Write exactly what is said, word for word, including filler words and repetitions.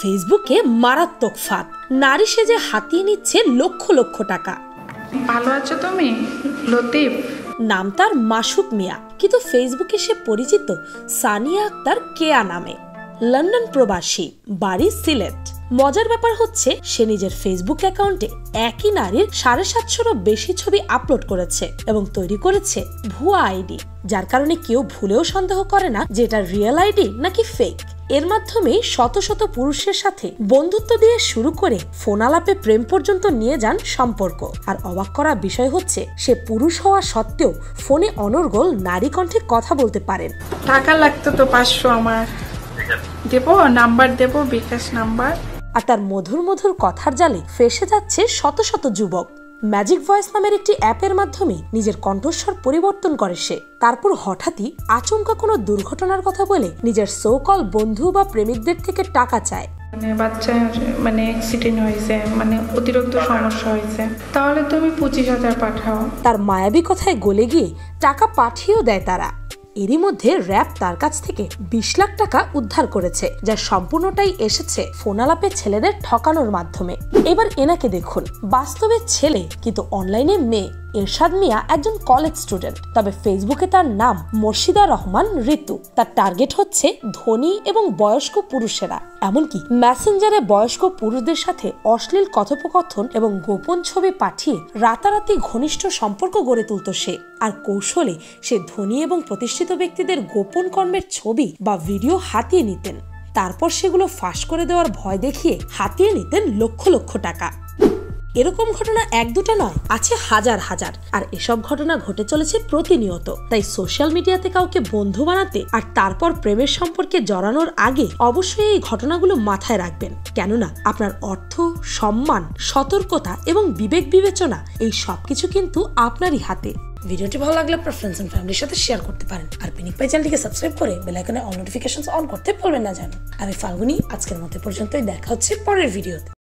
ফেসবুকে মারাত্মক ফাঁদ, নারী সেজে হাতিয়ে নিচ্ছে লক্ষ লক্ষ টাকা। ভালো আছো তুমি লতিফ? নাম তার মাসুক মিয়া, কিন্তু ফেসবুকে সে পরিচিত সানিয়া আক্তার কেয়া নামে। লন্ডন প্রবাসী, বাড়ি সিলেট। মজার ব্যাপার হচ্ছে সে নিজের ফেসবুক অ্যাকাউন্টে একই নারীর সাড়ে সাতশোরও বেশি ছবি আপলোড করেছে এবং তৈরি করেছে ভুয়া আইডি, যার কারণে কেউ ভুলেও সন্দেহ করে না যে এটা রিয়েল আইডি নাকি ফেক। এর মাধ্যমে শত শত পুরুষের সাথে বন্ধুত্ব দিয়ে শুরু করে ফোন আলাপে প্রেম পর্যন্ত নিয়ে যান সম্পর্ক। আর অবাক করা বিষয় হচ্ছে সে পুরুষ হওয়া সত্ত্বেও ফোনে অনর্গল নারী কণ্ঠে কথা বলতে পারেন। টাকা লাগতো তো পাঁচশো, আমার দেবো, নাম্বার দেবো, বিকাশ নাম্বার। আর তার মধুর মধুর কথার জালে ফেসে যাচ্ছে শত শত যুবক। ম্যাজিক ভয়েস নামের একটি অ্যাপের মাধ্যমে নিজের কণ্ঠস্বর পরিবর্তন করে সে। তারপর হঠাৎই আচমকা কোনো দুর্ঘটনার কথা বলে নিজের সো কল বন্ধু বা প্রেমিকদের থেকে টাকা চায়। মানে বাচ্চা মানে অ্যাক্সিডেন্ট হয়েছে, মানে অতিরিক্ত সমস্যা হয়েছে, তাহলে তুমি পঁচিশ হাজার পাঠাও। তার মায়াবী কথায় গলে গিয়ে টাকা পাঠিয়েও দেয় তারা। এরই মধ্যে র‍্যাব তার কাছ থেকে বিশ লাখ টাকা উদ্ধার করেছে, যা সম্পূর্ণটাই এসেছে ফোন আলাপে ছেলেদের ঠকানোর মাধ্যমে। এবার এনাকে দেখুন, বাস্তবে ছেলে কিন্তু অনলাইনে মেয়ে। এরশাদ মিয়া একজন কলেজ স্টুডেন্ট, তবে ফেসবুকে তার নাম মর্শিদা রহমান ঋতু। তার টার্গেট হচ্ছে ধনী এবং বয়স্ক পুরুষেরা, এমনকি মেসেঞ্জারে বয়স্ক পুরুষদের সাথে অশ্লীল কথোপকথন এবং গোপন ছবি পাঠিয়ে রাতারাতি ঘনিষ্ঠ সম্পর্ক গড়ে তুলত সে। আর কৌশলে সে ধনী এবং প্রতিষ্ঠিত ব্যক্তিদের গোপন কর্মের ছবি বা ভিডিও হাতিয়ে নিতেন, তারপর সেগুলো ফাঁস করে দেওয়ার ভয় দেখিয়ে হাতিয়ে নিতেন লক্ষ লক্ষ টাকা। এরকম ঘটনা এক দুটো নয়, আছে হাজার হাজার। আর এসব ঘটনা ঘটে চলেছে প্রতিনিয়ত। তাই সোশ্যাল মিডিয়াতে কাউকে বন্ধু বানাতে আর তারপর প্রেমের সম্পর্কে জড়ানোর আগে অবশ্যই এই ঘটনাগুলো মাথায় রাখবেন, কেননা আপনার অর্থ, সম্মান, সতর্কতা এবং বিবেক বিবেচনা এই সবকিছু কিন্তু আপনারই হাতে। ভিডিওটি ভালো লাগলে আপনার ফ্রেন্ডস এন্ড ফ্যামিলির সাথে শেয়ার করতে পারেন। আর পিনিক পাই চ্যানেলটিকে সাবস্ক্রাইব করে বেল আইকনে অল নোটিফিকেশনস অন করতে ভুলবেন না যেন। আমি ফাল্গুনি, আজকের মতো পর্যন্তই। দেখা হচ্ছে পরের ভিডিওতে।